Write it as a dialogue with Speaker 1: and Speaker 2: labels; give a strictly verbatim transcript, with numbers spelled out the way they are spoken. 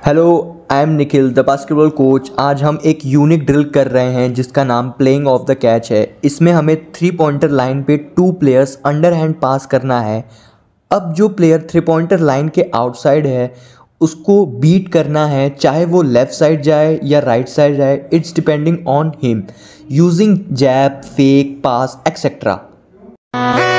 Speaker 1: Hello, I am Nikhil the basketball coach. आज हम एक यूनिक ड्रिल कर रहे हैं जिसका नाम प्लेइंग ऑफ द कैच है। इसमें हमें थ्री पॉइंटर लाइन पे two players under hand pass करना है। अब जो प्लेयर थ्री पॉइंटर लाइन के आउटसाइड है उसको बीट करना है, चाहे वो लेफ़्ट साइड जाए या राइट साइड जाए। It's depending on him using jab, fake, pass etcetera.